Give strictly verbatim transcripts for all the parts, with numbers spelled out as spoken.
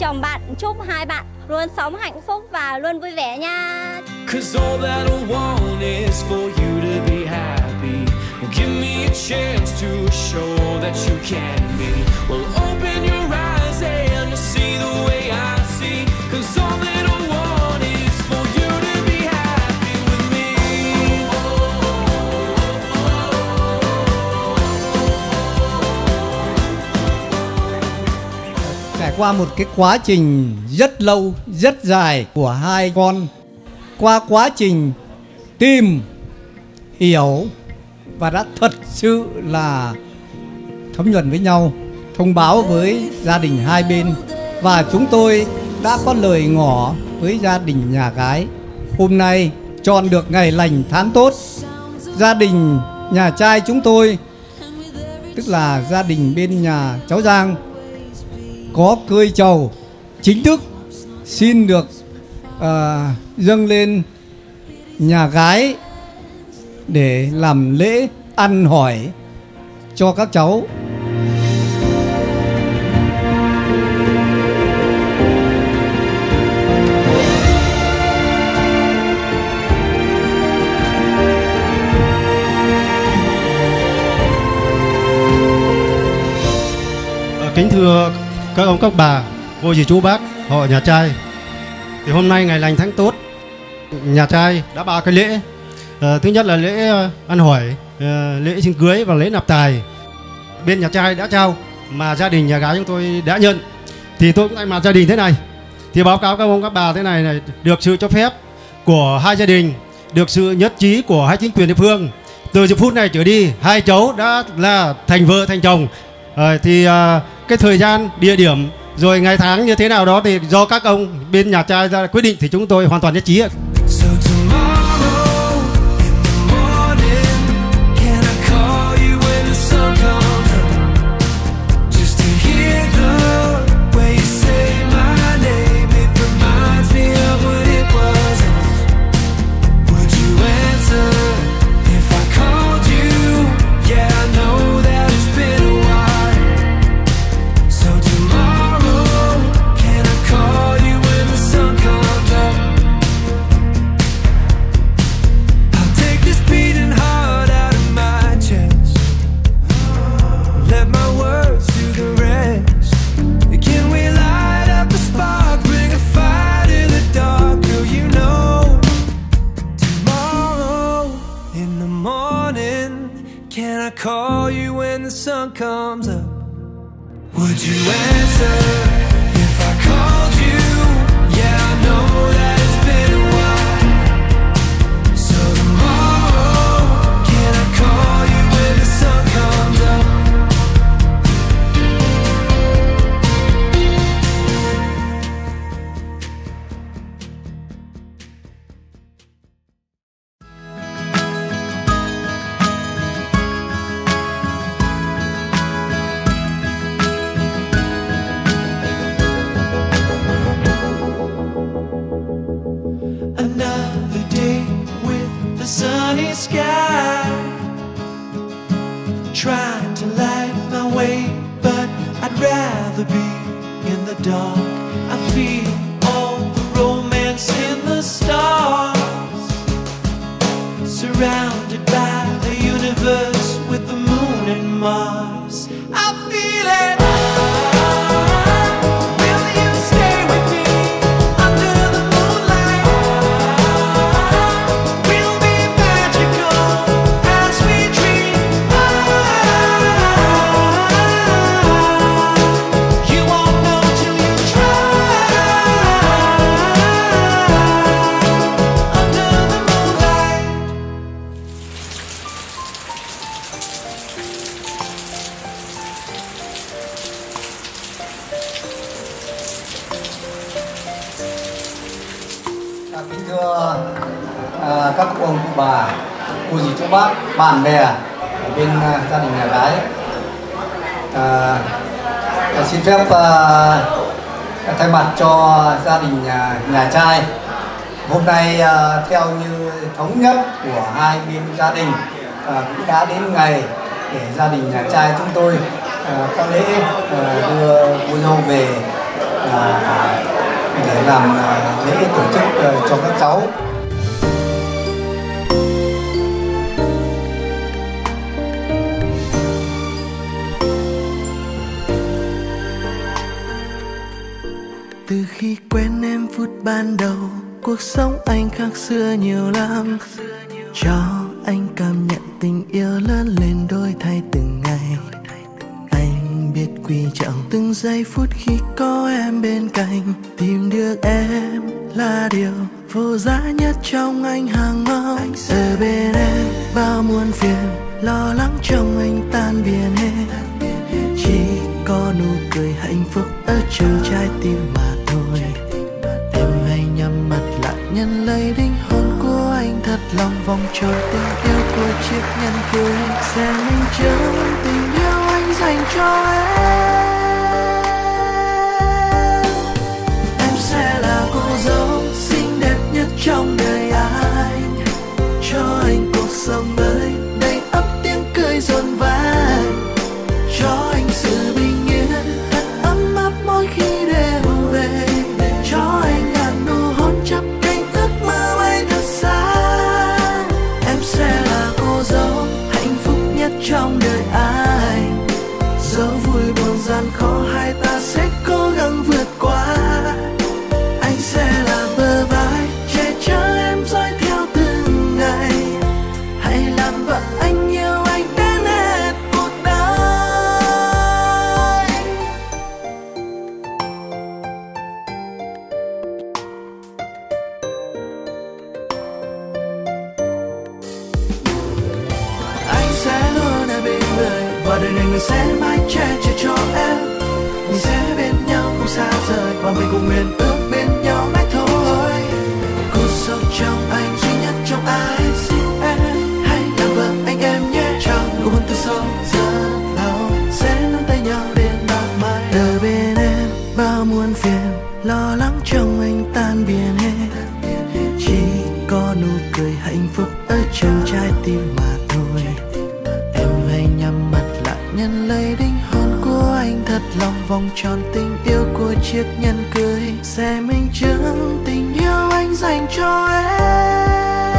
chồng bạn chúc hai bạn luôn sống hạnh phúc và luôn vui vẻ nha. Cause all that I want is for you to be happy. Give me a chance to show that you can be. Well, open your eyes and you'll see the way I see. Cause all that I want is for you to be happy with me. Trải qua một cái quá trình rất lâu, rất dài của hai con, qua quá trình tìm, hiểu và đã thật sự là thấm nhuần với nhau, thông báo với gia đình hai bên. Và chúng tôi đã có lời ngỏ với gia đình nhà gái. Hôm nay chọn được ngày lành tháng tốt, gia đình nhà trai chúng tôi, tức là gia đình bên nhà cháu Giang, có cơi trầu chính thức xin được uh, dâng lên nhà gái để làm lễ ăn hỏi cho các cháu. Kính thưa các ông các bà, cô dì chú bác họ nhà trai, thì hôm nay ngày lành tháng tốt, nhà trai đã ba cái lễ. À, thứ nhất là lễ ăn hỏi, à, lễ xin cưới và lễ nạp tài. Bên nhà trai đã trao mà gia đình nhà gái chúng tôi đã nhận. Thì tôi cũng thay mặt gia đình thế này thì báo cáo các ông các bà thế này này, được sự cho phép của hai gia đình, được sự nhất trí của hai chính quyền địa phương, từ giờ phút này trở đi hai cháu đã là thành vợ thành chồng. À, thì à, cái thời gian, địa điểm rồi ngày tháng như thế nào đó thì do các ông bên nhà trai ra quyết định, thì chúng tôi hoàn toàn nhất trí ạ. Call you when the sun comes up. Would you answer if I called you? Yeah, I know that it's been a while. So tomorrow, can I call you when the sun comes up? Sunny sky, trying to light my way, but I'd rather be in the dark. I feel all the romance in the stars, surrounded by the universe with the moon and Mars. I feel it. Kính thưa à, các ông cụ bà, cô dì chú bác, bạn bè ở bên à, gia đình nhà gái, à, xin phép à, thay mặt cho gia đình nhà, nhà trai, hôm nay à, theo như thống nhất của hai bên gia đình, à, cũng đã đến ngày để gia đình nhà trai chúng tôi à, có lễ à, đưa cô dâu về à, để làm à, lễ tổ chức à, cho các cháu. Từ khi quen em phút ban đầu, cuộc sống anh khác xưa nhiều lắm. Cho anh cảm nhận tình yêu lớn lên đổi thay từng ngày. Anh biết quý trọng từng giây phút khi có em bên cạnh. Tìm được em là điều vô giá nhất trong anh hàng mong. Ở bên em bao muôn phiền, lo lắng trong anh tan biến hết. Chỉ có nụ cười hạnh phúc ở trong trái tim mà thôi. Em hãy nhắm mắt lại nhận lấy linh hồn của anh thật lòng vòng tròn tình yêu của chiếc nhẫn cưới. Sẽ minh chứng tình yêu anh dành cho em. Em sẽ là cô dâu xinh đẹp nhất trong đời anh, cho anh cuộc sống mới đầy ắp tiếng cười rộn vang. Cho anh sự bình yên thật ấm áp mỗi khi đêm về. Cho anh ngàn nụ hôn chắp cánh ước mơ bay thật xa. Em sẽ là cô dâu hạnh phúc nhất trong đời anh. Dẫu vui buồn gian khó hai ta sẽ cố gắng vượt qua. Anh sẽ là bờ vai che chở em dõi theo từng ngày. Hãy làm vợ anh yêu anh đến hết cuộc đời. Anh sẽ luôn ở bên người và đời này người sẽ mãi che chở cho em. Mình sẽ bên nhau không xa rời và mình cùng nguyện ước bên nhau mãi thôi. Cô dâu trong anh duy nhất trong ai xin em hãy làm vợ anh em nhé. Trong nụ hôn từ sâu rất lâu sẽ nắm tay nhau đến bao mai. Ở bên em bao muôn phiền, lo lắng trong anh tan biến hết. Chỉ có nụ cười hạnh phúc ở trong trái tim mà thôi. Em hãy nhắm mắt lại nhận lấy linh hồn của anh thật lòng vòng tròn tình yêu của chiếc nhẫn cưới. Sẽ minh chứng tình yêu anh dành cho em.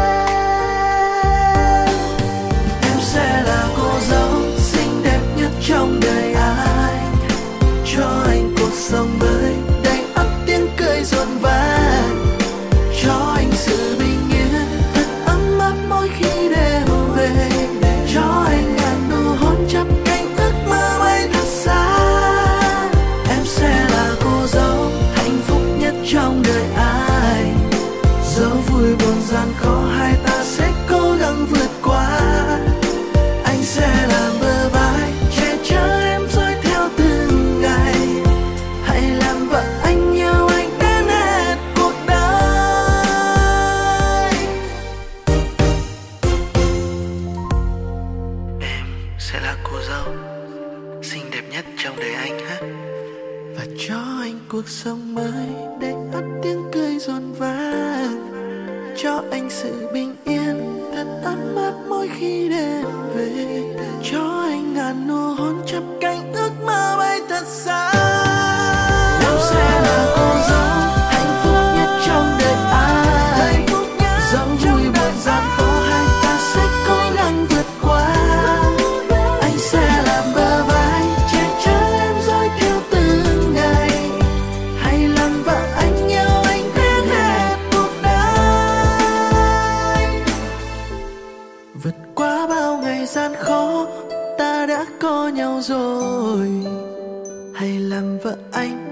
Em sẽ là cô dâu xinh đẹp nhất trong đời anh, cho anh cuộc sống mới đầy ắp tiếng cười rộn vang. Cho anh sự bình yên thật ấm áp mỗi khi đêm về. Cho anh ngàn nụ hôn chắp cánh ước mơ bay thật xa. Em sẽ là cô dâu hạnh phúc nhất trong đời anh. Dẫu vui buồn gian khó hai ta sẽ cố gắng vượt qua. Anh sẽ là bờ vai che chở em dõi theo từng ngày. Hãy làm vợ anh yêu anh đến hết cuộc đời. Em sẽ là cô dâu xinh đẹp nhất trong đời anh ha. Và cho anh cuộc sống mới đầy ắp tiếng cười rộn vang. Cho anh sự bình yên thật ấm áp mỗi khi đêm về. Cho anh ngàn nụ hôn chắp cánh ước mơ bay thật xa. Em sẽ là cô dâu hạnh phúc nhất trong đời anh. Dẫu vui buồn gian khó hai ta sẽ cố gắng vượt qua. Anh sẽ làm bờ vai che chở em dõi theo từng ngày. Hãy làm vợ anh yêu anh đến hết cuộc đời. Vượt qua bao ngày gian khó ta đã có nhau rồi. Hãy làm vợ anh